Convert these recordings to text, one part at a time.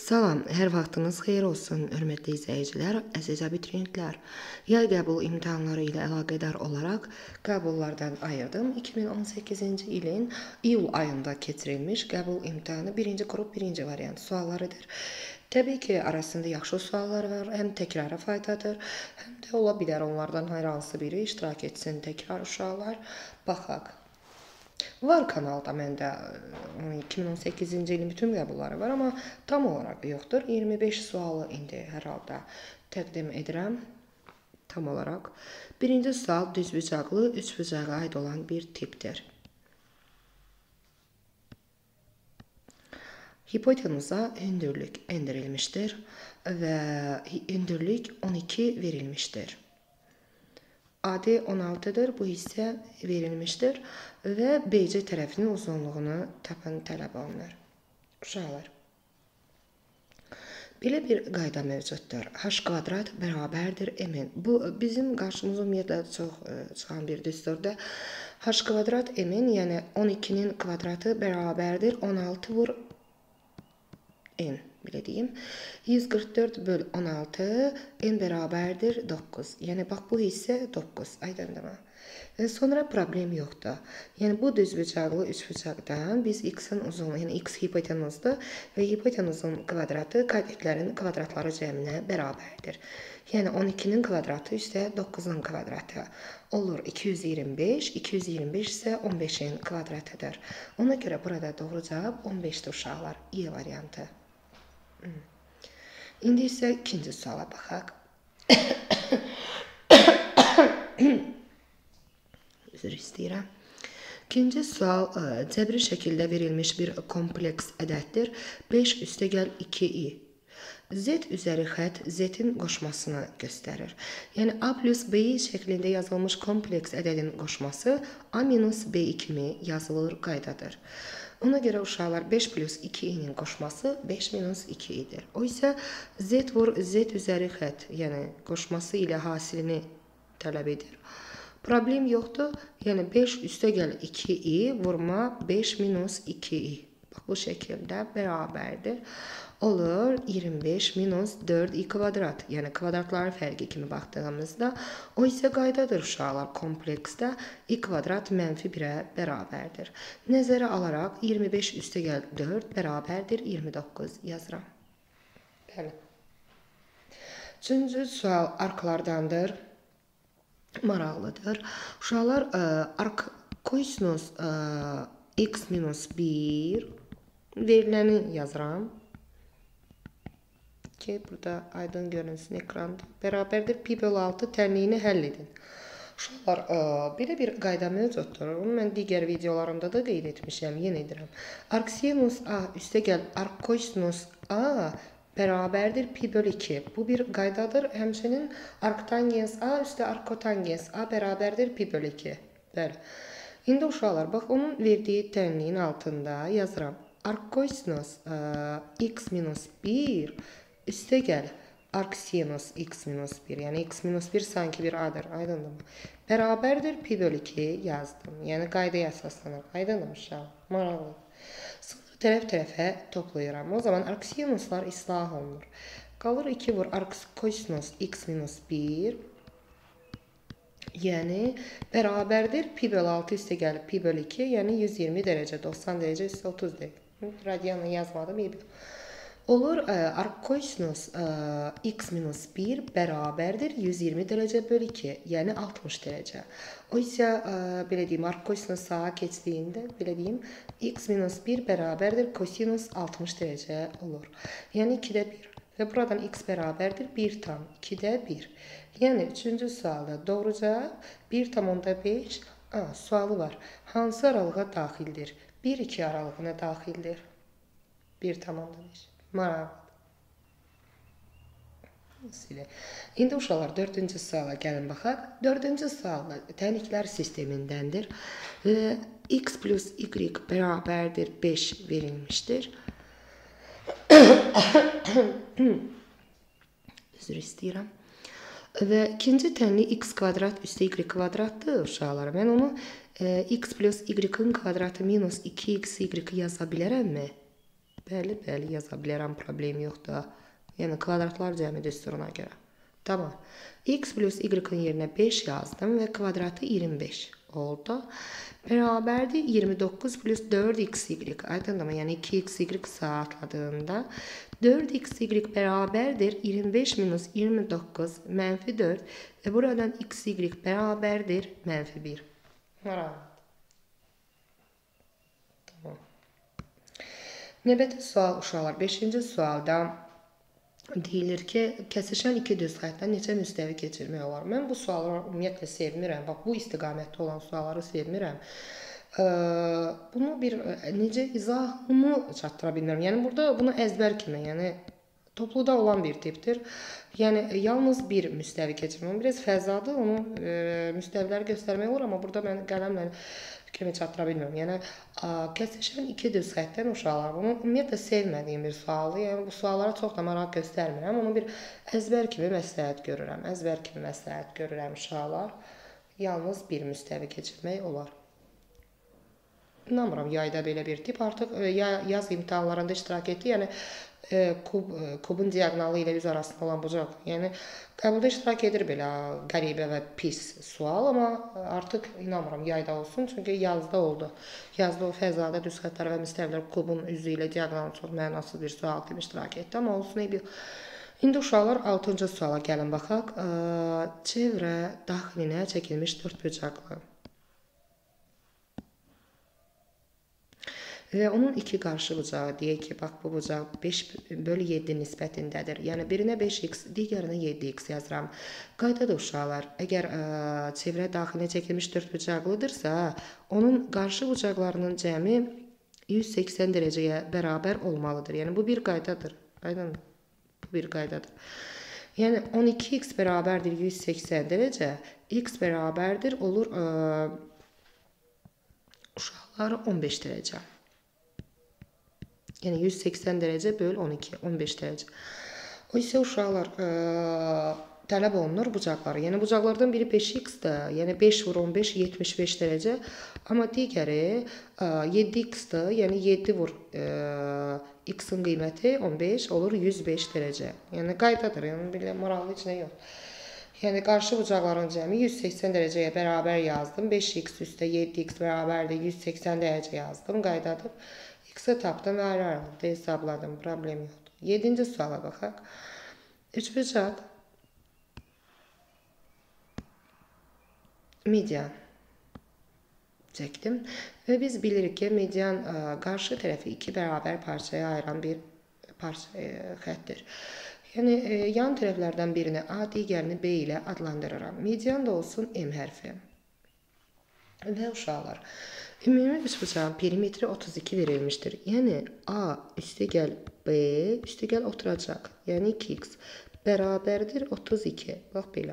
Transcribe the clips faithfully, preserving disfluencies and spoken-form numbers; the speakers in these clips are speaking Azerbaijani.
Salam, hər vaxtınız xeyir olsun, hörmətli izləyicilər, əziz abituriyentlər. Yay qəbul imtahanları ilə əlaqədar olaraq qəbullardan ayırdım. iki min on səkkizinci ilin iyul ayında keçirilmiş qəbul imtahanı birinci qrup birinci variant suallarıdır. Təbii ki, arasında yaxşı suallar var, həm təkrara faydadır, həm də ola bilər onlardan hər hansı biri iştirak etsin təkrar uşaqlar. Baxaq. Var kanalda məndə iki min on səkkizinci ilin bütün qəbulları var, amma tam olaraq yoxdur. iyirmi beş sualı indi hər halda təqdim edirəm tam olaraq. Birinci sual düzbucaqlı, üçbucağa aid olan bir tipdir. Hipotenuza hündürlük endirilmişdir və hündürlük on iki verilmişdir. A D on altıdır, bu hissə verilmişdir və B C tərəfinin uzunluğunu tapan tələb olunur. Uşaqlar, belə bir qayda mövcuddur. H kvadrat bərabərdir M-in. Bu, bizim qarşımıza ümumiyyətlə çox çıxan bir düsturda. H kvadrat M-in, yəni on ikinin kvadratı bərabərdir on altı vur N. Belə deyim. yüz qırx dörd böl on altı N bərabərdir doqquz. Yəni, bax, bu hissə doqquz. Aydındır. Sonra problem yoxdur. Yəni, bu düzbucaqlı üçbucaqdan biz x-in uzunluğu, yəni x hipotenuzdur və hipotenuzun kvadratı kadetlərin kvadratları cəminə bərabərdir. Yəni, on ikinin kvadratı üstə doqquzun kvadratı olur iki yüz iyirmi beş, iki yüz iyirmi beş isə on beşin kvadratıdır. Ona görə burada doğru cavab on beşdir uşaqlar. İ variantı. İndi isə ikinci suala baxaq. Üzr istəyirəm. İkinci sual cəbri şəkildə verilmiş bir kompleks ədəddir. beş üstəgəl iki i. Z üzəri xət Z-in qoşmasını göstərir. Yəni, A plus B şəklində yazılmış kompleks ədədin qoşması A minus B kimi yazılır qaydadır. Ona görə uşaqlar beş plus iki i-nin qoşması beş minus iki i-dir. O isə Z vur Z üzəri xət, yəni qoşması ilə hasilini tələb edir. Problem yoxdur, yəni beş üstəgəl iki i vurma beş minus iki i. Bax, bu şəkildə bərabərdir. Olur iyirmi beş minus dörd i kvadrat, yəni kvadratların fərqi kimi baxdığımızda, o isə qaydadır uşaqlar kompleksdə i kvadrat mənfi birə bərabərdir. Nəzərə alaraq iyirmi beş üstəgəl dörd bərabərdir iyirmi doqquz yazıram. Bəli. Üçüncü sual arklardandır. Maraqlıdır. Uşaqlar, ark kosinus x minus bir veriləni yazıram. Ki, burada aydın görünsün ekranda. Bərabərdir pi bölü altı tənliyini həll edin. Uşaqlar, belə bir qayda mövcuddur. Onu mən digər videolarımda da qeyd etmişəm, yenə edirəm. Arksinus A üstəgəl arkkosinus A bərabərdir pi bölü iki. Bu bir qaydadır. Həmçinin arktangens A üstə arkkotangens A bərabərdir pi bölü iki. Bəli. İndi uşaqlar, bax, onun verdiyi tənliyin altında yazıram. Arkkosinus x minus bir üstəgəl arksinus x minus bir. Yəni, x minus bir sanki bir A-dır. Aydındır mı? Bərabərdir pi bölü iki yazdım. Yəni, qaydaya əsaslanır. Aydındır mı uşaq? Maraqlı. Sonra tərəf-tərəfə toplayıram. O zaman arksinuslar islah olunur. Qalır iki vur arkkosinus x minus bir. Yəni, bərabərdir pi bölü altı üstəgəl pi bölü iki. Yəni, yüz iyirmi dərəcə, doxsan dərəcə üstə otuz dərəcə. Radianla yazmadım. Olur, arkkosinus x minus bir bərabərdir yüz iyirmi dərəcə bölü iki, yəni altmış dərəcə. O isə, belə deyim, arkkosinus sağa keçdiyində, belə deyim, x minus bir bərabərdir kosinus altmış dərəcə olur. Yəni ikidə bir. Və buradan x bərabərdir bir tam, ikidə bir. Yəni, üçüncü sualda doğru cavab bir tam onda beş. Sualı var. Hansı aralığa daxildir? bir iki aralığına daxildir. bir tam onda beş. Maraqlı. İndi uşaqlar, dördüncü suala gəlin baxaq. Dördüncü sualda təniklər sistemindəndir. X plus y bərabərdir beş verilmişdir. Üzr istəyirəm. Və ikinci tənli x kvadrat üstə y kvadratdır uşaqlar. Mən onu x plus y-in kvadratı minus iki x y yaza bilərəmmi? Bəli, bəli, yaza bilərəm, problem yoxdur. Yəni kvadratlar cəmi düsturuna görə. Tamam. X plus y-in yerinə beş yazdım və kvadratı iyirmi beş oldu. Bərabərdir iyirmi doqquz plus dörd x y. Aydındır mı? Yəni iki x y saatladığında dörd x y bərabərdir iyirmi beş minus iyirmi doqquz mənfi dörd və buradan x y bərabərdir mənfi bir. Rahat. Tamam. Növbəti sual uşaqlar. beşinci sualda deyilir ki, kəsişən iki düz xəttdən neçə müstəvi keçirmək olar? Mən bu sualları ümumiyyətlə sevmirəm. Bax, bu istiqamətdə olan sualları sevmirəm. Bunu bir necə izahımı çatdıra bilmirəm. Yəni burada bunu əzbər kimi, yəni topluda olan bir tipdir. Yəni yalnız bir müstəvi keçirmək. Biraz fəzadır, onu e, müstəviləri göstərmək olur, amma burada mən qələmlə kimi çatdıra bilmirəm. Yəni kəsişən iki düz xəttdən uşaqlar. Bunu ümumiyyətlə sevmədiyim bir sualdır. Yəni bu suallara çox da maraq göstərmirəm. Onu bir əzbər kimi məsləhət görürəm. Əzbər kimi məsləhət görürəm uşaqlar. Yalnız bir müstəvi keçirmək olar. İnanmıram yayda belə bir tip artıq yaz imtahanlarında iştirak etdi. Yəni kub, kubun diaqonalı ilə üz arasında olan bucaq. Yəni qəbulda iştirak edir belə qəribə və pis sual, amma artıq inanmıram yayda olsun, çünki yazda oldu. Yazda o fəzada düz xəttlər və müstəvilər kubun üzü ilə diaqonalı çox mənasız bir sual kimi iştirak etdi, amma olsun eybi. İndi uşaqlar altıncı suala gəlin baxaq. Çevrə daxilinə çəkilmiş dörd bucaqlı və onun iki qarşı bucağı, deyək ki, bax bu bucaq beş bölü yeddi nisbətindədir. Yəni birinə beş x, digərinə yeddi x yazıram. Qaydada uşaqlar, əgər ə, çevrə daxilinə çəkilmiş dörd bucaqlıdırsa, onun qarşı bucaqlarının cəmi yüz səksən dərəcəyə bərabər olmalıdır. Yəni bu bir qaydadır. Aydın, bu bir qaydadır. Yəni on iki x bərabərdir yüz səksən dərəcə, x bərabərdir olur ə, uşaqlar on beş dərəcə. Yəni yüz səksən dərəcə böl on iki, on beş dərəcə. O isə uşaqlar ə, tələb olunur bucaqları. Yəni bucaqlardan biri beş x-dir. Yəni beş vur on beş, yetmiş beş dərəcə. Amma digəri ə, yeddi x-dir. Yəni yeddi vur x-in qiyməti on beş olur yüz beş dərəcə. Yəni qaydadır. Yəni belə maraqlı heç nə yox. Yəni qarşı bucaqların cəmi yüz səksən dərəcəyə bərabər yazdım. beş x üstə yeddi x bərabərdir yüz səksən dərəcə yazdım. Qaydadır. X-i tapdım və ayrı-ayrılıqda hesabladım. Problem yoxdur. yeddinci suala baxaq. Üç bucaq median çəkdim və biz bilirik ki, median ə, qarşı tərəfi iki bərabər parçaya ayıran bir parça ə, xəttir. Yəni ə, yan tərəflərdən birini A, digərini B ilə adlandırıram. Median da olsun M hərfi. Və uşaqlar, ümumi üçbucağın perimetri otuz iki verilmişdir. Yəni A üstəgəl B üstəgəl oturacaq. Yəni iki x bərabərdir otuz iki. Bax belə.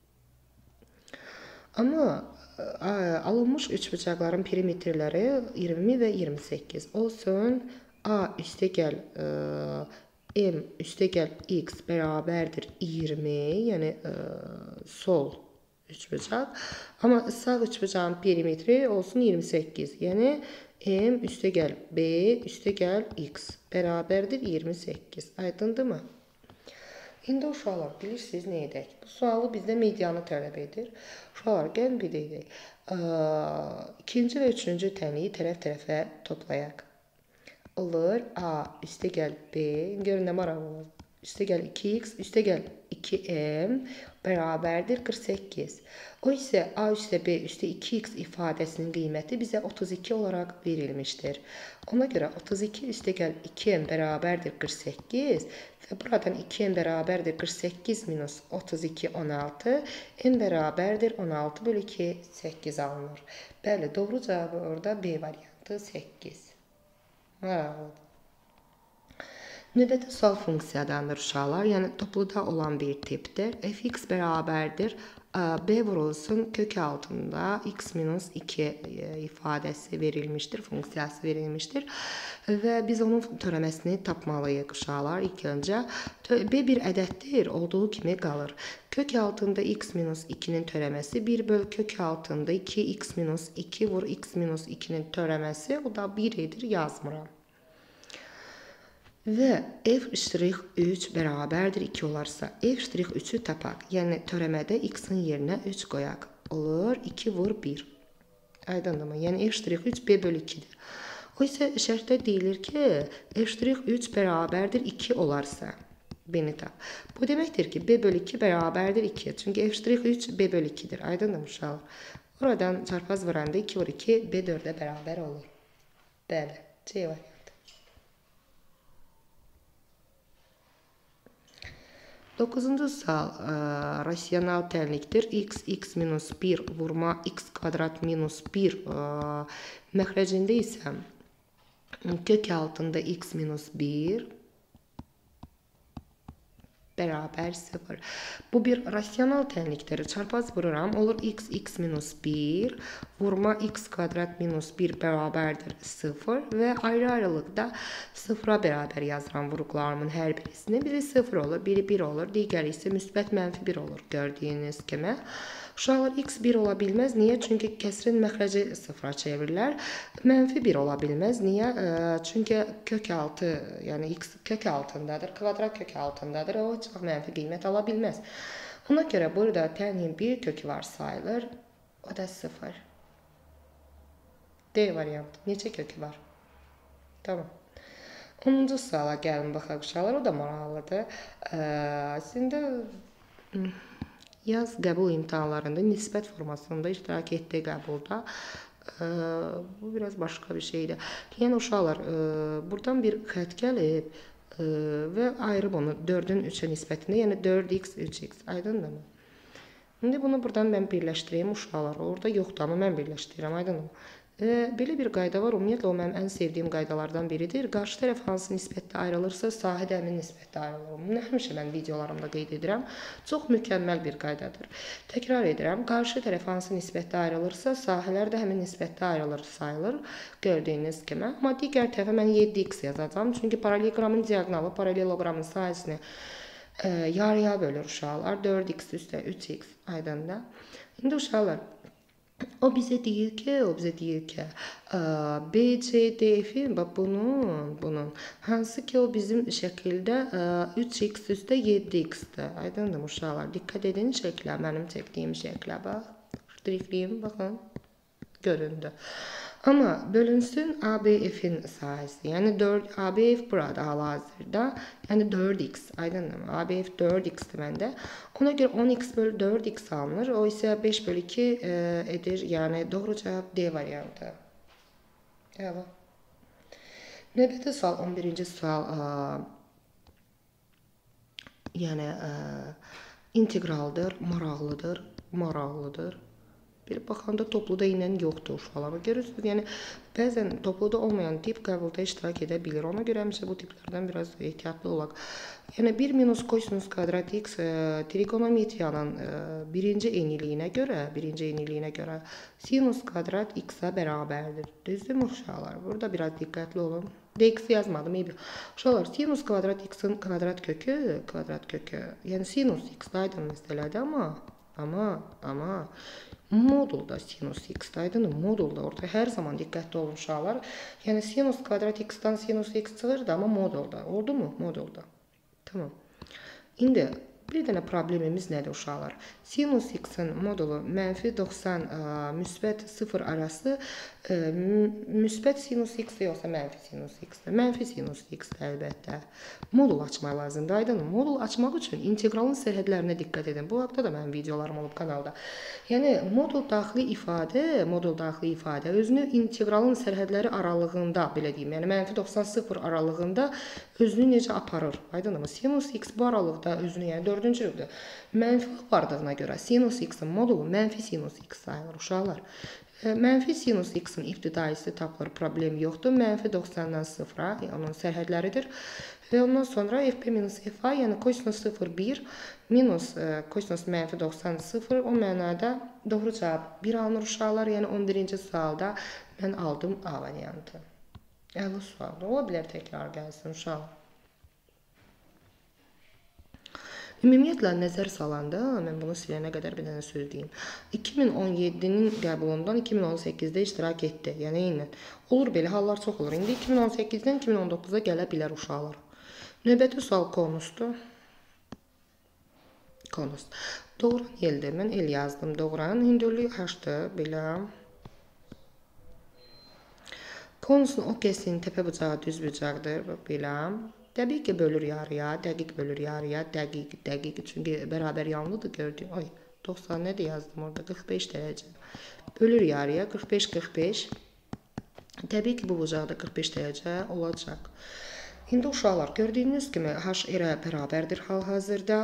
Amma ə, alınmış üçbucaqların perimetrləri iyirmi və iyirmi səkkiz. Olsun A üstəgəl ə, M üstəgəl x bərabərdir iyirmi. Yəni ə, sol üçbucaq. Amma sağ üçbucağın perimetri olsun iyirmi səkkiz. Yəni M üstəgəl B üstəgəl x bərabərdir iyirmi səkkiz. Aydındır mı? İndi uşaqlar bilirsiniz nə edək? Bu sualı bizdə medianı tələb edir. Uşaqlar gəlin bir deyək. İkinci və üçüncü tənliyi tərəf-tərəfə toplayaq. Olur A üstəgəl B. Görün nə maraq olur. Üstəgəl iki x, üstəgəl iki m bərabərdir qırx səkkiz. O isə A üstə B üstə iki x ifadəsinin qiyməti bizə otuz iki olaraq verilmişdir. Ona görə otuz iki üstəgəl iki m bərabərdir qırx səkkiz və buradan iki m bərabərdir qırx səkkiz minus otuz iki on altı, m bərabərdir on altı bölü iki səkkiz alınır. Bəli, doğru cavabı orada B variantı səkkiz. Maraqlıdır. Növbəti sual funksiyadandır uşaqlar. Yəni topluda olan bir tipdir. Fx bərabərdir B vurulsun kök altında x minus iki ifadəsi verilmişdir, funksiyası verilmişdir. Və biz onun törəməsini tapmalıyıq uşaqlar. İlk öncə B bir ədəddir, olduğu kimi qalır. Kök altında x minus ikinin törəməsi bir böl kök altında iki x minus iki vur x minus ikinin törəməsi, o da bir edir, yazmıram. və f'3 bərabərdir iki olarsa, f'3-ü tapaq. Yəni, törəmədə x-in yerinə üç qoyaq. Olur, iki vur bir. Aydındır mı? Yəni, f'3 b bölü ikidir. O isə şərtdə deyilir ki, f'3 bərabərdir iki olarsa, b-ni tap. Bu deməkdir ki, b bölü iki bərabərdir ikiyə. Çünki f'3 b bölü ikidir. Aydındır mı uşaqlar? Oradan çarpaz vuranda iki vur iki, b dördə bərabər olur. Bəli, C variantı. Dokuzuncu sual rasional tənlikdir. X, x minus bir vurma x kvadrat minus bir məxrəcində isə kök altında x minus bir bərabər sıfır. Bu bir rasional tənlikdir. Çarpaz vururam. Olur x, x minus bir vurma x kvadrat minus bir bərabərdir sıfır və ayrı-ayrılıqda sıfıra bərabər yazıram vuruqlarımın hər birisini. Biri sıfır olur, biri bir olur, digəri isə müsbət mənfi bir olur. Gördüyünüz kimi. Uşaqlar x bir ola bilməz. Niyə? Çünki kəsrin məxrəci sıfıra çevirilər. Mənfi bir ola bilməz. Niyə? Çünki kök altı, yəni x kök altındadır, kvadrat kök altındadır. O heç vaxt mənfi qiymət ala bilməz. Ona görə burada tənin bir kökü var sayılır. O da sıfır. D variantı. Neçə kökü var? Tamam. onuncu suala gəlin baxaq uşaqlar. O da maraqlıdır. Əslində yaz qəbul imtahanlarında nisbət formasında iştirak etdiyi qəbulda bu biraz başqa bir şeydir. Yəni uşaqlar, buradan bir xət gəlib və ayırıb onu dördün üçə nisbətində, yəni dörd x, üç x. Aydındırmı? İndi bunu buradan mən birləşdireyim uşaqlar. Orada yoxdur, amma mən birləşdirirəm. Aydındırmı? Belə bir qayda var. Ümumiyyətlə, o mənim ən sevdiyim qaydalardan biridir. Qarşı tərəf hansı nisbətdə ayrılırsa, sahə də həmin nisbətdə ayrılır. Bunu həmişə mən videolarımda qeyd edirəm. Çox mükəmməl bir qaydadır. Təkrar edirəm. Qarşı tərəf hansı nisbətdə ayrılırsa, sahələr də həmin nisbətdə ayrılır, sayılır. Gördüyünüz kimi. Amma digər tərəfə mən yeddi x yazacağam. Çünki paralelogramın diaqonalı paralelogramın sahəsini yarıya bölür uşaqlar. dörd x üstə üç x aydındır. İndi uşaqlar, o bizə deyir ki, o bizə deyir ki, B C D F-in, bax bunun, bunun, hansı ki o bizim şəkildə üç x üstə yeddi x-dir. Aydındır uşaqlar, diqqət edin şəklə, mənim çəkdiyim şəklə, bax, ştrifliyim, baxın, göründü. Amma bölünsün A B F-in sahəsi, yəni A B F burada hal-hazırda, yəni dörd x, aydındır mı? A B F dörd x-dir məndə. Ona görə on x bölü dörd x alınır, o isə beş bölü iki edir, yəni doğru cavab D variantı. Evet. Növbəti sual, on birinci sual, yəni integraldır, maraqlıdır, maraqlıdır. Bir baxanda topluda ilə yoxdur uşaqlar. Görürsünüz, yəni bəzən topluda olmayan tip qəbulda iştirak edə bilir. Ona görə həmişə bu tiplərdən biraz ehtiyatlı olaq. Yəni bir minus kosinus kvadrat x trigonometriyanın birinci eniliyinə görə, birinci eniliyinə görə sinus kvadrat x-a bərabərdir. Düzdürmü uşaqlar? Burada biraz diqqətli olun. Dx yazmadım. Uşaqlar, sinus kvadrat x-in kvadrat kökü, kvadrat kökü, yəni sinus x-də aydın məsələdir, amma, amma, amma modulda sinus x-də aydın, modulda orada hər zaman diqqətli olun uşaqlar. Yəni sinus kvadrat x-dan sinus x çıxırdı, amma modulda. Oldu mu? Modulda. Tamam. İndi bir dənə problemimiz nədir uşaqlar? Sinus x-in modulu mənfi doxsan müsbət sıfır arası müsbət sinus x yoxsa mənfi sinus x-dir. Mənfi sinus x-dir əlbəttə. Modul açmaq lazımdır. Aydın, modul açmaq üçün integralın sərhədlərinə diqqət edin. Bu haqda da mənim videolarım olub kanalda. Yəni modul daxili ifadə, modul daxili ifadə özünü integralın sərhədləri aralığında, belə deyim, yəni mənfi doxsan sıfır aralığında özünü necə aparır? Aydın, sinus x bu aralıqda özünü, yəni dördüncü rübdür. Mənfi apardığına görə sinus x-in modulu mənfi sinus x sayılır uşaqlar. Mənfi sinus x-in ibtidaisi tapılır, problem yoxdur. Mənfi doxsandan sıfıra, onun sərhədləridir. Və ondan sonra f p minus f a, yəni kosinus sıfır bir minus kosinus mənfi doxsan sıfır, o mənada doğru cavab bir alınır uşaqlar. Yəni on birinci sualda mən aldım A variantı. Əli sualda ola bilər təkrar gəlsin uşaqlar. Ümumiyyətlə, nəzər salanda, mən bunu silənə qədər bir dənə söz deyim. iki min on yeddinin qəbulundan iki min on səkkizdə iştirak etdi. Yəni, eyni. Olur belə, hallar çox olur. İndi iki min on səkkizdən iki min on doqquza gələ bilər uşaqlar. Növbəti sual konusdur. Konus. Doğuran eldir. Mən el yazdım. Doğuran hündürlüyü h-dır. Belə. Konusun o kəsinin təpə bucağı düz bucaqdır. Belə. Təbii ki, bölür yarıya. Dəqiq bölür yarıya. Dəqiq, dəqiq. Çünki bərabər yanlıdır gördüyün. Ay, doxsan nədir yazdım orada? qırx beş dərəcə. Bölür yarıya. qırx beş qırx beş. Təbii ki, bu bucaqda qırx beş dərəcə olacaq. İndi uşaqlar, gördüyünüz kimi h r-ə bərabərdir hal-hazırda.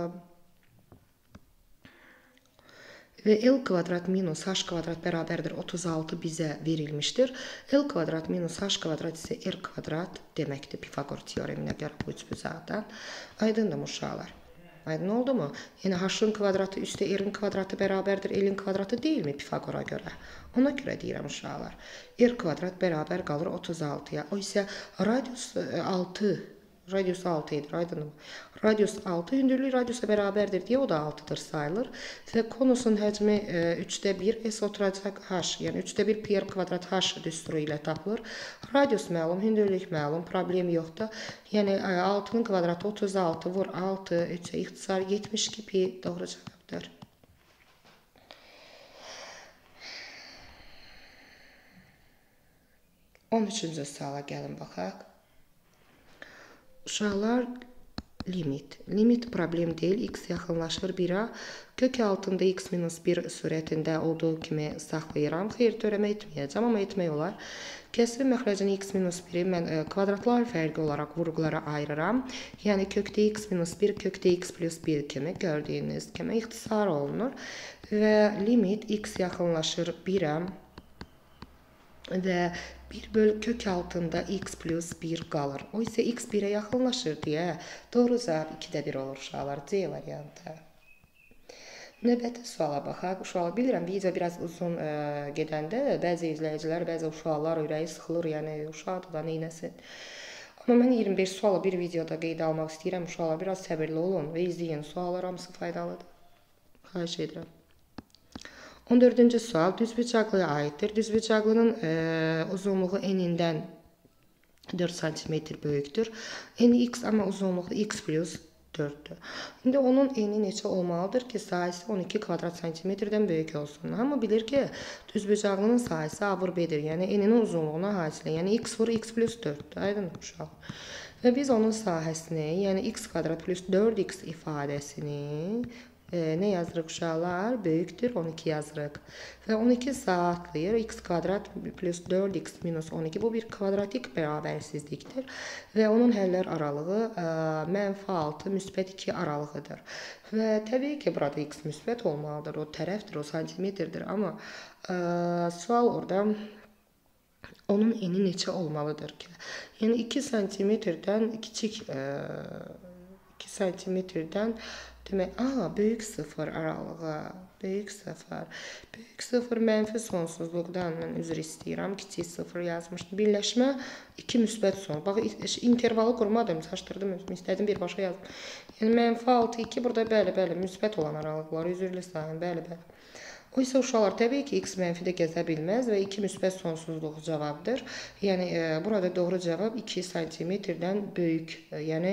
Və L kvadrat minus H kvadrat bərabərdir otuz altı bizə verilmişdir. L kvadrat minus H kvadrat isə R kvadrat deməkdir Pifagor teoreminə görə bu üç bucaqdan. Aydındır uşaqlar. Aydın oldu mu? Yəni H-ın kvadratı üstə R-in kvadratı bərabərdir L-in kvadratı deyilmi Pifagora görə? Ona görə deyirəm uşaqlar. R kvadrat bərabər qalır otuz altıya. O isə radius altı. Radius altı edir, aydınmı? Radius altı, hündürlük radiusa bərabərdir deyə o da altıdır sayılır. Və konusun həcmi üçdə bir S oturacaq H, yəni üçdə bir pi r kvadrat H düsturu ilə tapılır. Radius məlum, hündürlük məlum, problem yoxdur. Yəni altının kvadratı otuz altı, vur altı, üçə ixtisar yetmiş iki pi doğru cavabdır. on üçüncü suala gəlin baxaq. Uşaqlar, limit. Limit problem deyil. X yaxınlaşır birə. Kök altında x minus bir sürətində olduğu kimi saxlayıram. Xeyr, törəmə etməyəcəm, amma etmək olar. Kəsrin məxrəcini x minus biri mən ə, kvadratlar fərqi olaraq vurğulara ayırıram. Yəni kökdə x minus bir, kökdə x plus bir kimi gördüyünüz kimi ixtisar olunur. Və limit x yaxınlaşır birə. Və bir böl kök altında x plus bir qalır. O isə x birə yaxınlaşır deyə doğru cavab ikidə bir olur uşaqlar. C variantı. Növbəti suala baxaq. Uşaqlar, bilirəm, video biraz uzun ə, gedəndə bəzi izləyicilər, bəzi uşaqlar ürəyi sıxılır, yəni uşaqdır da neynəsin. Amma mən iyirmi beş sualı bir videoda qeydə almaq istəyirəm. Uşaqlar, biraz səbirli olun və izləyin. Suallar hamısı faydalıdır. Xahiş edirəm. on dördüncü sual düzbucaqlıya aiddir. Düzbucaqlının e, uzunluğu enindən dörd santimetr böyükdür. Eni x amma uzunluğu x plus dörddür. İndi onun eni neçə olmalıdır ki, sahəsi on iki kvadrat santimetrdən böyük olsun. Amma bilir ki, düzbucaqlının sahəsi A vur B-dir. Yəni eninin uzunluğuna hasilə. Yəni x vur x plus dörddür. Aydın uşaq. Və biz onun sahəsini, yəni x kvadrat plus dörd x ifadəsini Ee, nə yazırıq uşaqlar? Böyükdür, on iki yazırıq. Və on iki saatlayır. X kvadrat plus dörd x minus on iki. Bu bir kvadratik bərabərsizlikdir. Və onun həllər aralığı ə, mənfi altı, müsbət iki aralığıdır. Və təbii ki, burada x müsbət olmalıdır. O tərəfdir, o santimetrdir. Amma ə, sual orada onun eni neçə olmalıdır ki? Yəni iki santimetrdən kiçik ə, iki santimetrdən demək, aha, böyük sıfır aralığı, böyük sıfır. Böyük sıfır mənfi sonsuzluqdan mən üzr istəyirəm, kiçik sıfır yazmışdım. Birləşmə iki müsbət son. Bax, intervalı qurmadım, çaşdırdım, istədim birbaşa yazdım. Yəni mənfi altı, iki burada bəli, bəli, müsbət olan aralıqlar, üzrlü sayın, bəli, bəli. O isə uşaqlar təbii ki, x mənfidə gəzə bilməz və iki müsbət sonsuzluq cavabdır. Yəni e, burada doğru cavab iki santimetrdən böyük, e, yəni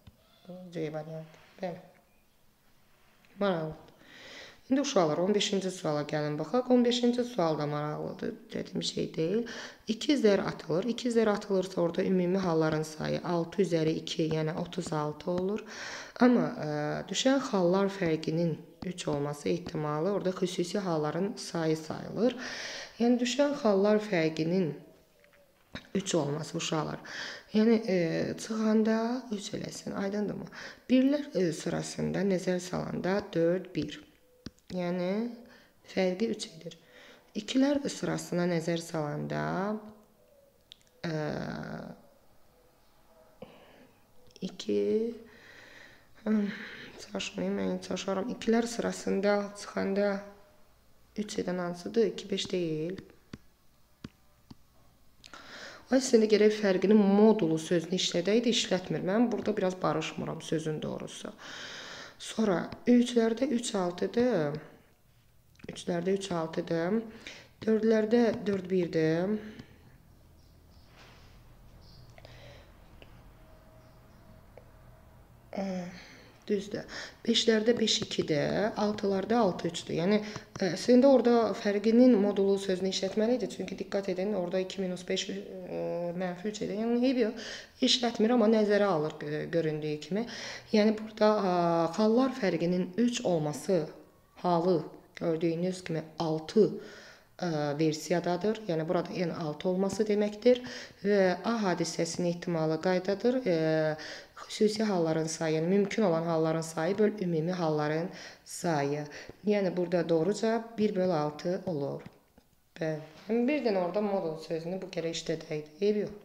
C variantı. Bəli. Maraqlıdır. İndi uşaqlar on beşinci suala gəlin baxaq. on beşinci sual da maraqlıdır, dediyim şey deyil. iki zər atılır. iki zər atılırsa orada ümumi halların sayı altı üzəri iki, yəni otuz altı olur. Amma ə, düşən hallar fərqinin üç olması ehtimalı orada xüsusi halların sayı sayılır. Yəni düşən hallar fərqinin üç olması uşaqlar. Yəni e, çıxanda üç eləsin, aydındırmı? Birlər e, sırasında nəzər salanda dörd, bir. Yəni fərqi üç edir. İkilər sırasına nəzər salanda e, iki çaşmayayım, mən çaşaram. İkilər sırasında çıxanda üç edən hansıdır? iki, beş deyil. Aslında gərək fərqinin modulu sözünü işlədəydi, işlətmir. Mən burada biraz barışmıram sözün doğrusu. Sonra üçlərdə üç altıdır. üçlərdə üç altıdır. dördlərdə dörd birdir. Düzdür. beşlərdə beş ikidir, altılarda altı üçdür. Yəni əslində orada fərqinin modulu sözünü işlətməli idi. Çünki diqqət edin, orada iki minus beş mənfi üç edir. Yəni eybi yox, işlətmir, amma nəzərə alır göründüyü kimi. Yəni burada hallar fərqinin üç olması halı gördüyünüz kimi altı versiyadadır. Yəni burada n altı olması deməkdir və A hadisəsinin ehtimalı qaydadır. E, xüsusi halların sayı, yəni mümkün olan halların sayı böl ümumi halların sayı. Yəni burada doğru cavab bir böl altı olur. Bəli. Yəni bir dənə orada modul sözünü bu kere işlədəydi. Eybi yox.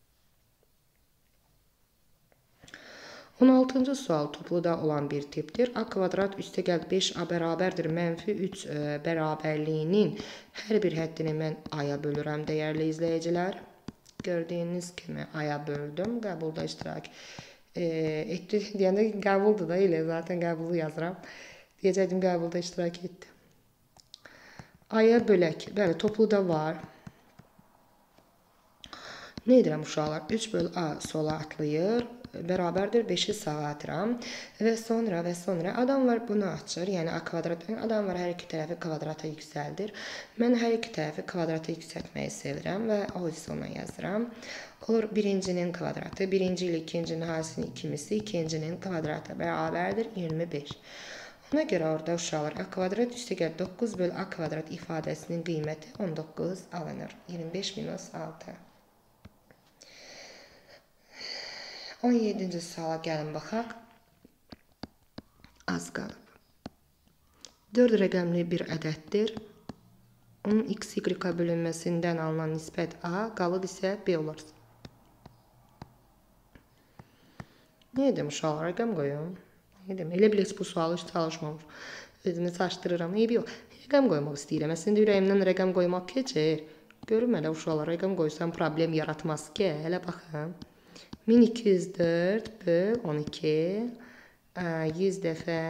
on altıncı sual topluda olan bir tipdir. A kvadrat üstəgəl beş A bərabərdir. Mənfi üç e, bərabərliyinin hər bir həddini mən A-ya bölürəm, dəyərli izləyicilər. Gördüyünüz kimi A-ya böldüm. Qəbulda iştirak e, etdi. Deyəndə qəbuldur da elə. Zaten qəbulu yazıram. Deyəcəkdim qəbulda iştirak etdi. A-ya bölək. Bəli, topluda var. Nə edirəm uşaqlar? üç böl A sola atlayır. Bərabərdir beşi sağa atıram və sonra və sonra adam var bunu açır. Yəni A kvadrat, adam var hər iki tərəfi kvadrata yüksəldir. Mən hər iki tərəfi kvadrata yüksəltməyi sevirəm və o isə ona yazıram. Olur birincinin kvadratı, birinci ilə ikincinin hasilinin ikimisi, ikincinin kvadratı bərabərdir iyirmi beş. Ona görə orada uşaqlar A kvadrat üstəgəl doqquz böl A kvadrat ifadəsinin qiyməti on doqquz alınır. iyirmi beş minus altı. on yeddinci suala gəlin baxaq. Az qalıb. dörd rəqəmli bir ədəddir. Onun x, y bölünməsindən alınan nisbət A, qalıb isə B olur. Nə edim uşaqlar? Rəqəm qoyum. Nə edim? Elə bilək bu sualı hiç çalışmamış. Özümü çaşdırıram. Eybi yox. Rəqəm qoymaq istəyirəm. Əslində ürəyimdən rəqəm qoymaq keçir. Görüm hələ uşaqlar rəqəm qoysam problem yaratmaz ki. Hələ baxın. min iki yüz dörd böl on iki yüz dəfə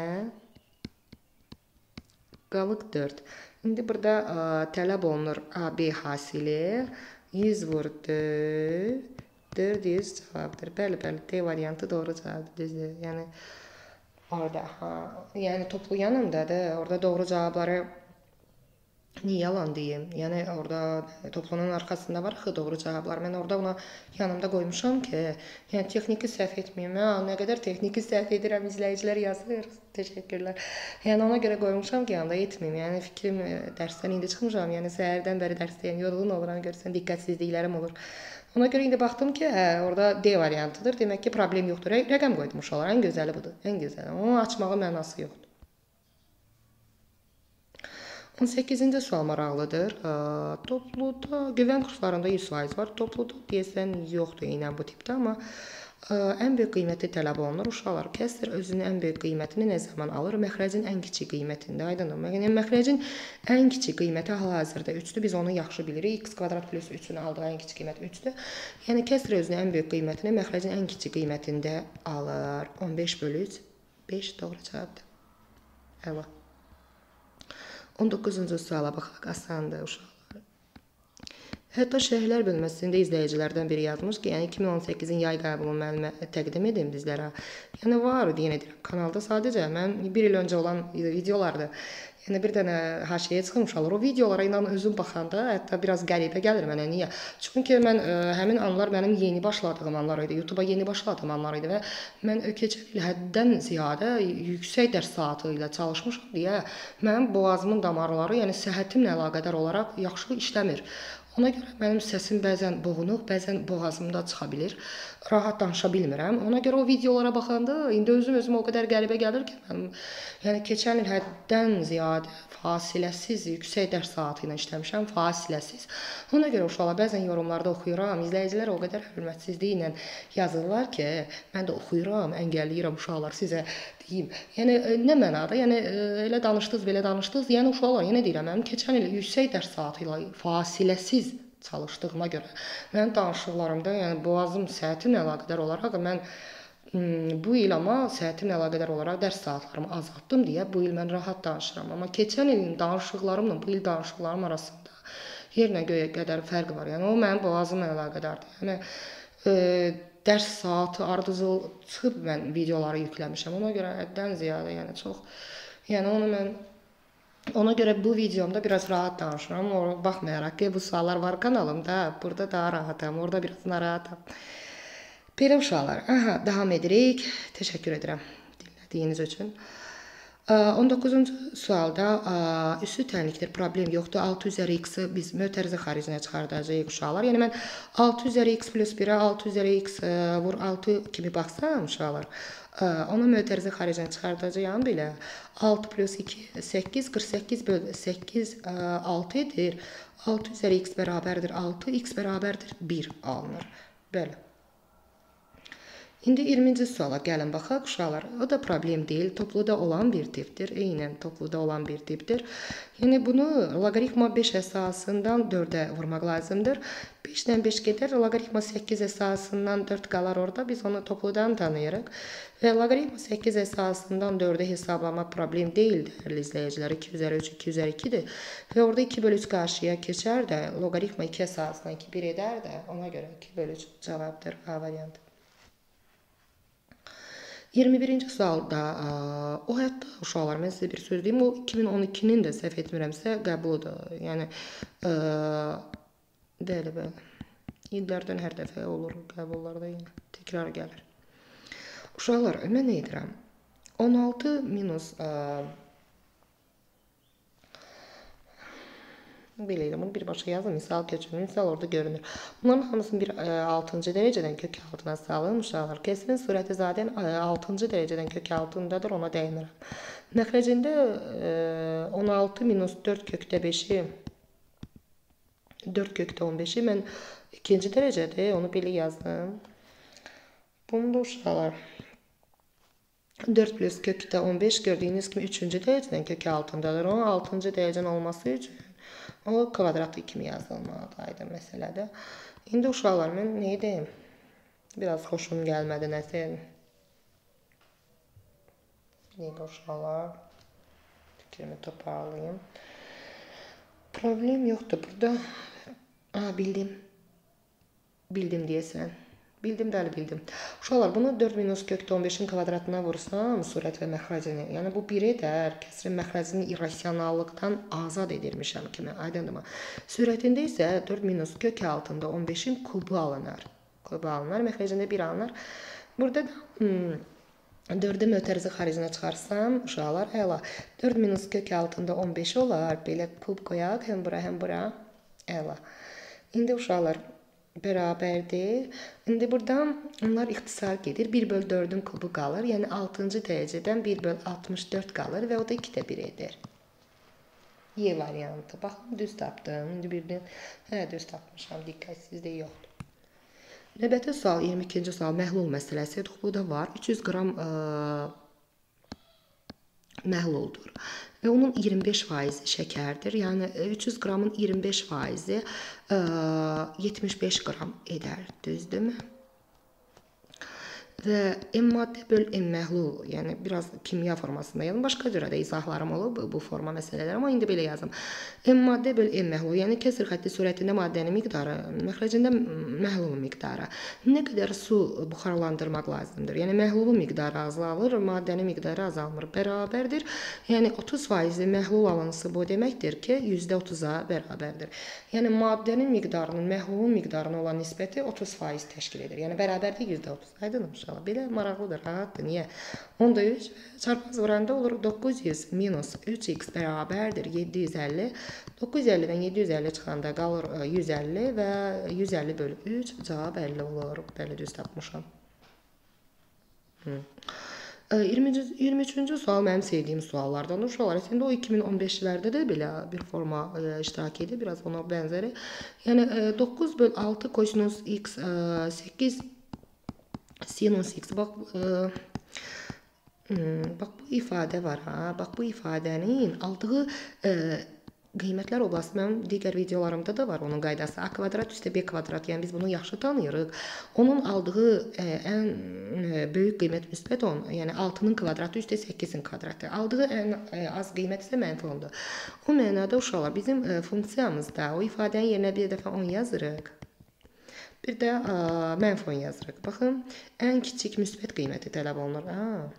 qalıq dörd. İndi burada ə, tələb olunur A B hasili yüz vur dörd dörd yüz cavabdır. Bəli, bəli, D variantı doğru cavabdır. Düzdür. Yəni orada ha, yəni toplu yanımdadır. Orada doğru cavabları niyə yalan deyim? Yəni orada toplunun arxasında var axı doğru cavablar. Mən orada ona yanımda qoymuşam ki, yəni texniki səhv etməyim. Hə, nə qədər texniki səhv edirəm, izləyicilər yazır. Təşəkkürlər. Yəni ona görə qoymuşam ki, yanımda etməyim. Yəni fikrim dərsdən indi çıxmışam. Yəni səhərdən bəri dərsdəyəm, yorğun oluram, görsən diqqətsizliklərim olur. Ona görə indi baxdım ki, hə, orada D variantıdır. Demək ki, problem yoxdur. Rə rəqəm qoydum uşaqlar. Ən gözəli budur. Ən gözəli. Onu açmağın mənası yoxdur. on səkkizinci sual maraqlıdır. Topluda güvən kurslarında yüz faiz var. Topluda deyəsən yoxdur eynən bu tipdə, amma ən böyük qiyməti tələb olunur. Uşaqlar, kəsr özünün ən böyük qiymətini nə zaman alır? Məxrəcin ən kiçik qiymətində. Aydındır. Yəni məxrəcin ən kiçik qiyməti hal-hazırda üçdür. Biz onu yaxşı bilirik. X kvadrat plus üçün aldığı ən kiçik qiymət üçdür. Yəni kəsr özünün ən böyük qiymətini məxrəcin ən kiçik qiymətində alır. on beş bölü üç. beş doğru cavabdır. Əla. on doqquzuncu suala baxaq, asandır uşaqlar. Hətta şərhlər bölməsində izləyicilərdən biri yazmış ki, yəni iki min on səkkizin yay qəbulu müəllimə təqdim edim bizlərə. Yəni var, yenə deyirəm, kanalda sadəcə mən bir il öncə olan videolardır. Yəni bir dənə haşiyə çıxmışlar. O videolara inan özüm baxanda hətta biraz qəribə gəlir mənə. Niyə? Çünki mən ə, həmin anlar mənim yeni başladığım anlar idi. YouTube-a yeni başladığım anlar idi və mən keçən il həddən ziyadə yüksək dərs saatı ilə çalışmışam deyə mənim boğazımın damarları, yəni səhhətimlə əlaqədar olaraq yaxşı işləmir. Ona görə mənim səsim bəzən boğunuq, bəzən boğazımda çıxa bilir. Rahat danışa bilmirəm. Ona görə o videolara baxanda indi özüm özüm o qədər qəribə gəlir ki, mənim yəni keçən il həddən ziyadə fasiləsiz yüksək dərs saatı ilə işləmişəm, fasiləsiz. Ona görə uşaqlar bəzən yorumlarda oxuyuram, izləyicilər o qədər hörmətsizliklə yazırlar ki, mən də oxuyuram, əngəlləyirəm uşaqlar sizə deyim. Yəni nə mənada? Yəni elə danışdınız, belə danışdınız. Yəni uşaqlar, yenə deyirəm, mənim keçən il yüksək dərs saatı ilə fasiləsiz çalışdığıma görə mənim danışıqlarımda, yəni boğazım səhhətimlə əlaqədar olaraq mən bu il amma səhhətimlə əlaqədar olaraq dərs saatlarımı azaltdım deyə bu il mən rahat danışıram. Amma keçən ilin danışıqlarımla bu il danışıqlarım arasında yerlə göyə qədər fərq var. Yəni o mənim boğazımla əlaqədardır. Yəni e, dərs saatı ardıcıl çıxıb mən videoları yükləmişəm. Ona görə həddən ziyadə, yəni çox, yəni onu mən ona görə bu videomda biraz rahat danışıram. Ona baxmayaraq ki, bu suallar var kanalımda, burada daha rahatam, orada biraz narahatam. Belə uşaqlar, aha, davam edirik. Təşəkkür edirəm dinlədiyiniz üçün. on doqquzuncu sualda üstü tənlikdir, problem yoxdur. altı üzəri x-i biz mötərizə xaricinə çıxardacağıq uşaqlar. Yəni mən altı üzəri x plus birə altı üzəri x vur altı kimi baxsam uşaqlar, ona mötərizə xaricinə çıxardacağım belə. altı plus iki, səkkiz, qırx səkkiz böl səkkiz, altı edir. altı üzəri x bərabərdir altı, x bərabərdir bir alınır. Belə. İndi iyirminci suala gəlin baxaq uşaqlar. O da problem deyil, topluda olan bir tipdir. Eynən topluda olan bir tipdir. Yəni bunu loqaritma beş əsasından dördə vurmaq lazımdır. beşdən beş gedər, loqaritma səkkiz əsasından dörd qalar orada. Biz onu topludan tanıyırıq. Və loqaritma səkkiz əsasından dördə hesablamaq problem deyil, dəyərli izləyicilər. iki üzəri üç, iki üzəri ikidir. Və orada iki bölü üç qarşıya keçər də, loqaritma iki əsasından iki bir edər də, ona görə iki bölü üç cavabdır, A variantı. iyirmi birinci sualda, o hətta uşaqlar, mən sizə bir söz deyim, o iki min on ikinin də səhv etmirəmsə qəbuludur. Yəni, bəli, bəli. İllərdən hər dəfə olur qəbullarda, yəni, təkrar gəlir. Uşaqlar, mən nə edirəm? on altı minus, belə edirəm, bunu birbaşa yazın, misal keçirin, misal orada görünür. Bunların hamısını bir altıncı dərəcədən kök altına salın, uşaqlar. Kəsrin surəti zaten altıncı dərəcədən kök altındadır, ona dəyinirəm. Məxrəcində on altı minus dörd kökdə beşi, dörd kökdə on beşi mən ikinci dərəcədə onu belə yazdım. Bunu da uşaqlar, dörd plus kökdə on beş gördüyünüz kimi üçüncü dərəcədən kök altındadır. Onun altıncı dərəcən olması üçün o kvadratlı kimi yazılmalıdır, aydın məsələdə. İndi uşaqlar, mən nə edeyim? Biraz xoşum gəlmədi nəsə. Neydi uşaqlar? Fikrimi toparlayayım. Problem yoxdur burada. Aa, bildim. Bildim deyəsən. Bildim, bəli, bildim. Uşaqlar, bunu dörd minus kökdə on beşin kvadratına vursam, surət və məxrəcini, yəni bu bir edər, kəsrin məxrəcini irrasionallıqdan azad edirmişəm kimi, aydındır mı? Surətində isə dörd minus kök altında on beşin kubu alınır. Kubu alınır, məxrəcində bir alınır. Burada da hmm, dördü mötərizə xaricinə çıxarsam, uşaqlar, əla, dörd minus kök altında on beş olar, belə kub qoyaq, həm bura, həm bura, əla. İndi uşaqlar, bərabərdir. İndi buradan onlar ixtisar gedir. bir böl dördün kubu qalır. Yəni altıncı dərəcədən bir böl altmış dörd qalır və o da ikidə bir edir. Y variantı. Baxın, düz tapdım. İndi birdən, hə, düz tapmışam. Diqqətsizlik yoxdur. Növbəti sual, iyirmi ikinci sual, məhlul məsələsi. Toxluda var. üç yüz qram ə, məhluldur. Və onun iyirmi beş faizi şəkərdir. Yəni üç yüz qramın iyirmi beş faizi yetmiş beş qram edər. Düzdürmü? Və M maddə böl M məhlul, yəni biraz kimya formasında yazım. Başqa cürə də izahlarım olub bu forma məsələləri, amma indi belə yazım. M maddə böl M məhlul, yəni kəsr xətti surətində maddənin miqdarı, məxrəcində məhlulun miqdarı. Nə qədər su buxarlandırmaq lazımdır? Yəni məhlulun miqdarı azalır, maddənin miqdarı azalmır. Bərabərdir. Yəni otuz faizi məhlul alınsı bu deməkdir ki, yüzdə otuza bərabərdir. Yəni maddənin miqdarının məhlulun miqdarına olan nisbəti otuz faiz təşkil edir. Yəni bərabərdir yüzdə otuz. Aydınmış. Belə maraqlıdır, rahatdır. Niyə? Onda üç çarpaz vuranda olur doqquz yüz minus üç x bərabərdir yeddi yüz əlli. doqquz yüz əllidən yeddi yüz əlli çıxanda qalır yüz əlli və yüz əlli bölü üç cavab əlli olur. Belə düz tapmışam. iyirmi üçüncü sual mənim sevdiyim suallardan. Uşaqlar, əslində o iki min on beşlərdə də belə bir forma iştirak edir. Biraz ona bənzəri. Yəni doqquz böl altı kosinus x səkkiz sinus x. Bax, e, bax bu ifadə var ha. Bax bu ifadənin aldığı e, qiymətlər oblasti mənim digər videolarımda da var onun qaydası. A kvadrat üstə B kvadrat. Yəni biz bunu yaxşı tanıyırıq. Onun aldığı e, ən e, böyük qiymət müsbət on. Yəni altının kvadratı üstə səkkizin kvadratı. Aldığı ən e, az qiymət isə mənfi ondur. O mənada uşaqlar bizim e, funksiyamızda o ifadənin yerinə bir dəfə on yazırıq. Bir də ə, mənfi on yazırıq. Baxın, ən kiçik müsbət qiyməti tələb olunur. Ha.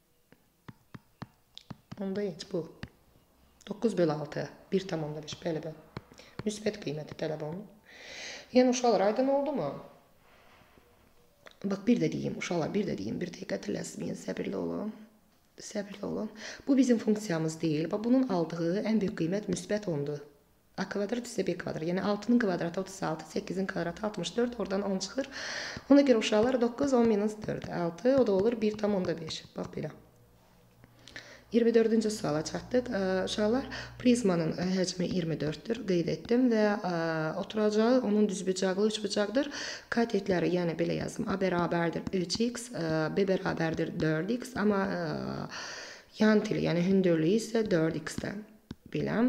Onda heç bu. doqquz bölü altı, bir tam onda beş, belə belə. Müsbət qiyməti tələb olunur. Yəni, uşaqlar, aydın oldu mu? Bax, bir də deyim, uşaqlar, bir də deyim, bir dəqiqə tələsməyin, səbirli olun. Səbirli olun. Bu bizim funksiyamız deyil. Bax, bunun aldığı ən böyük qiymət müsbət ondur. A kvadrat üstə B kvadrat. Yəni, altının kvadratı otuz altı, səkkizin kvadratı altmış dörd, oradan on çıxır. Ona görə uşaqlar doqquz, on minus dörd, altı, o da olur bir tam onda beş. Bax, belə. iyirmi dördüncü suala çatdıq. Uşaqlar, prizmanın həcmi iyirmi dörddür, qeyd etdim və oturacağı, onun düzbucaqlı üçbucaqdır. Katetləri, yəni belə yazım, A bərabərdir üç x, B bərabərdir dörd x, amma yan tili, yəni hündürlüyü isə dörd x-dən biləm.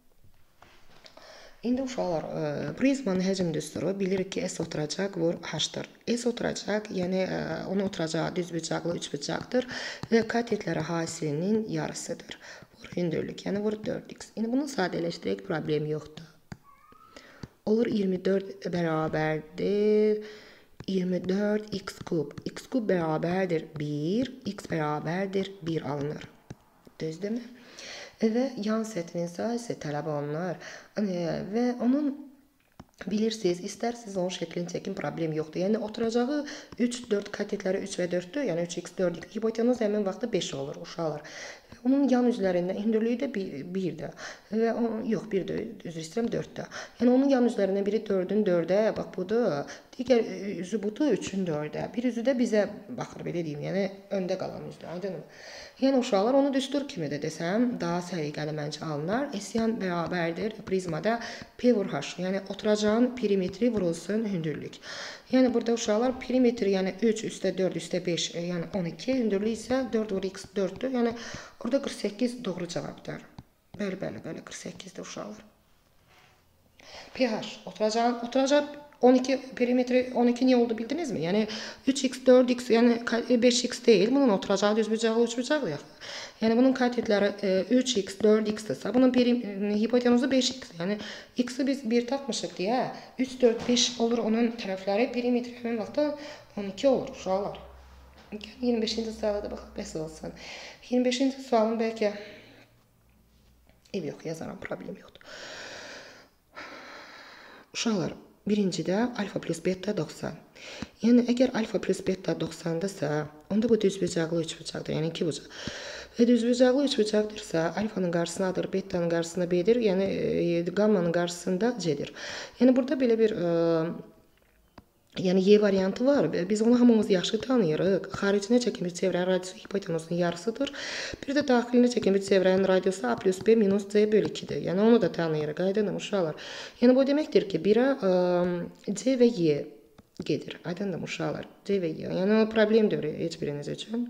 İndi uşaqlar, prizmanın həcm düsturu bilirik ki, S oturacaq vur H-dır. S oturacaq, yəni onu oturacağı düzbucaqlı üçbucaqdır və katetləri hasilinin yarısıdır. Vur hündürlük, yəni vur dörd x. İndi bunu sadələşdirək, problem yoxdur. Olur iyirmi dörd bərabərdir iyirmi dörd x kub. X kub bərabərdir bir, x bərabərdir bir alınır. Düzdürmü? Və yan səthinin sahəsi tələb olunur. Və onun bilirsiniz, istərsiniz onun şəklini çəkin, problem yoxdur. Yəni, oturacağı üç, dörd katetləri üç və dörddür. Yəni, üç x, dörd x. Hipotenuz həmin vaxtda beş olur, uşaqlar. Onun yan üzlərində hündürlüyü də birdir. Və onun, yox, birdir, üzr istəyirəm, dörddür. Yəni, onun yan üzlərindən biri dördün dördə, bax, budur. Digər üzü budur, üçün dördə. Bir üzü də bizə baxır, belə deyim, yəni, öndə qalan üzdür, aydınım. Yəni, uşaqlar onu düstur kimi də desəm, daha səliqəli məncə alınır. S-yan bərabərdir prizmada P vur H. Yəni, oturacağın perimetri vurulsun hündürlük. Yəni, burada uşaqlar perimetri, yəni üç üstə dörd üstə beş, yəni on iki, hündürlük isə dörd vur x dörddür. Yəni, orada qırx səkkiz doğru cavabdır. Bəli, bəli, bəli, qırx səkkizdir uşaqlar. pH, oturacağın, oturacaq on iki perimetri on iki niyə oldu bildinizmi? Yəni üç x, dörd x, yəni beş x deyil. Bunun oturacağı düzbucaqlı, üçbucaqlı yaxın. Yəni bunun katetləri üç x, dörd x-dırsa, bunun hipotenuzu beş x. Yəni x-i biz bir tapmışıq deyə, üç, dörd, beş olur onun tərəfləri, perimetri həmin vaxtda on iki olur uşaqlar. iyirmi beşinci suala da baxaq, bəs olsun. iyirmi beşinci sualın bəlkə ev yox, yazaram, problem yoxdur. Uşaqlar, birincidə alfa plus beta doxsan. Yəni, əgər alfa plus beta doxsandırsa, onda bu düzbucaqlı üçbucaqdır, yəni iki bucaq. Və düzbucaqlı üçbucaqdırsa, alfanın qarşısına adır, betanın qarşısına B-dir, yəni qammanın qarşısında C-dir. Yəni, burada belə bir yəni Y variantı var. Biz onu hamımız yaxşı tanıyırıq. Xaricinə çəkilmiş çevrənin radiosu hipotenusunun yarısıdır. Bir də daxilinə çəkilmiş çevrənin radiosu A plus B minus C bölü ikidir. Yəni onu da tanıyırıq. Aydındır uşaqlar. Yəni bu deməkdir ki, birə C və Y gedir. Aydındır uşaqlar. C və Y. Yəni o problem deyil heç biriniz üçün.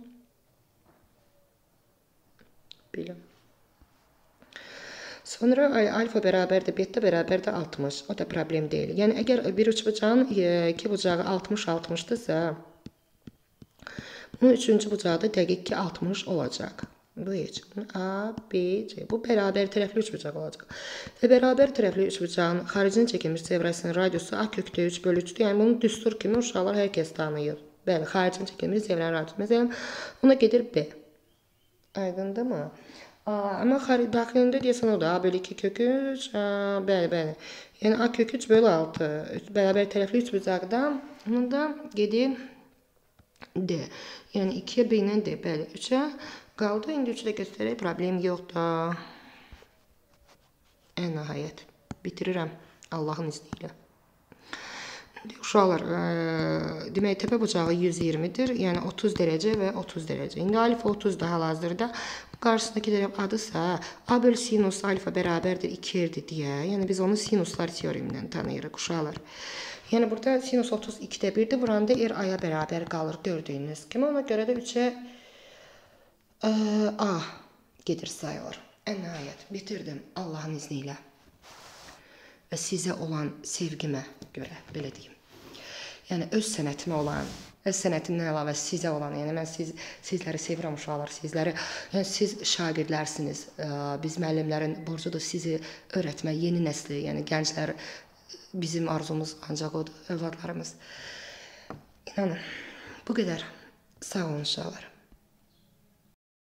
Bilin. Sonra alfa bərabərdir, beta bərabərdir altmış. O da problem deyil. Yəni, əgər bir üçbucağın iki bucağı altmış altmışdırsa, bunun üçüncü bucağı da dəqiq ki altmış olacaq. Bu heç. A, B, C. Bu bərabər tərəfli üçbucaq olacaq. Və bərabər tərəfli üçbucağın xaricinə çəkilmiş çevrəsinin radiosu A kökdə üç bölü üçdür. Yəni, bunu düstur kimi uşaqlar hər kəs tanıyır. Bəli, xaricinə çəkilmiş çevrənin radiosu. Məsələn, ona gedir B. Aydındır mı? Amma daxilində deyəsən o da A bölü iki kök üç, bəli, bəli. Yəni A kök üç bölü altı, bərabər tərəfli üçbucaqdan, onun da gedir D. Yəni ikiyə B ilə D, bəli, üçə qaldı. İndi üçü də göstərək, problem yoxdur. Ən nəhayət, bitirirəm Allahın izni ilə. Uşaqlar, demək, təpə bucağı yüz iyirmidir, yəni otuz dərəcə və otuz dərəcə. İndi alfa otuzdur hal-hazırda. Qarşısındakı tərəf adısa, A bölü sinus alfa bərabərdir ikidir deyə, yəni biz onu sinuslar teoremindən tanıyırıq uşaqlar. Yəni burada sinus otuz ikidə birdir, buranda R A-ya bərabər qalır gördüyünüz kimi. Ona görə də üçə A gedir sayılır. Ən nəhayət, bitirdim Allahın izni ilə. Və sizə olan sevgimə görə, belə deyim. Yəni, öz sənətimə olan, öz sənətimdən əlavə sizə olan, yəni mən siz, sizləri sevirəm uşaqlar, sizləri, yəni siz şagirdlərsiniz, biz müəllimlərin borcudur sizi öyrətmək, yeni nəsli, yəni gənclər bizim arzumuz ancaq odur, övladlarımız. İnanın, bu qədər. Sağ olun uşaqlar.